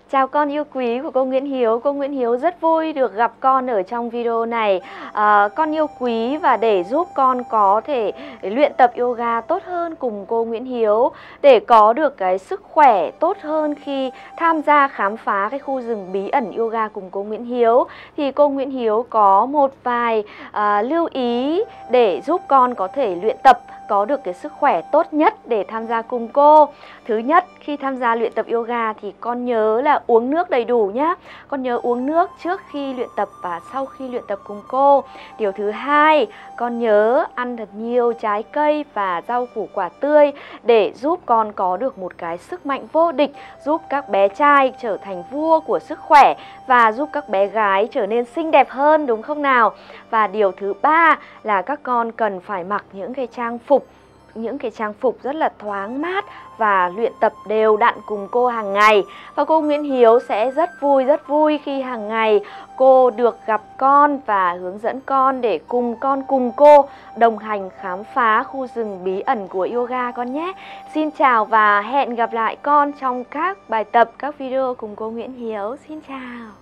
Chào con yêu quý của cô Nguyễn Hiếu. Cô Nguyễn Hiếu rất vui được gặp con ở trong video này. Con yêu quý và để giúp con có thể luyện tập yoga tốt hơn cùng cô Nguyễn Hiếu, để có được cái sức khỏe tốt hơn khi tham gia khám phá cái khu rừng bí ẩn yoga cùng cô Nguyễn Hiếu, thì cô Nguyễn Hiếu có một vài lưu ý để giúp con có thể luyện tập có được cái sức khỏe tốt nhất để tham gia cùng cô. Thứ nhất, khi tham gia luyện tập yoga thì con nhớ là uống nước đầy đủ nhé. Con nhớ uống nước trước khi luyện tập và sau khi luyện tập cùng cô. Điều thứ hai, con nhớ ăn thật nhiều trái cây và rau củ quả tươi để giúp con có được một cái sức mạnh vô địch, giúp các bé trai trở thành vua của sức khỏe và giúp các bé gái trở nên xinh đẹp hơn, đúng không nào? Và điều thứ ba là các con cần phải mặc những cái trang phục rất là thoáng mát và luyện tập đều đặn cùng cô hàng ngày. Và cô Nguyễn Hiếu sẽ rất vui khi hàng ngày cô được gặp con và hướng dẫn con để cùng cô đồng hành khám phá khu rừng bí ẩn của yoga con nhé. Xin chào và hẹn gặp lại con trong các bài tập, các video cùng cô Nguyễn Hiếu. Xin chào.